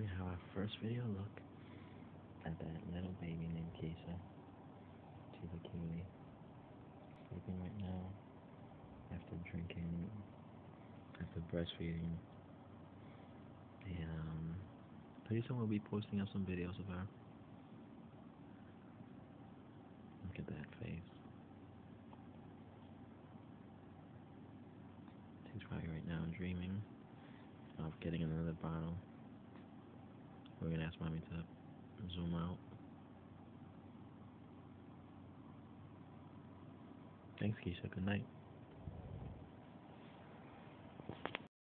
you how our first video looked at that little baby named Kesia. She's a cutie. Sleeping right now after drinking, after breastfeeding. And pretty soon we'll be posting up some videos of her. Look at that face. She's probably right now dreaming of getting another bottle. We're gonna ask mommy to zoom out. Thanks, Kesia. Good night.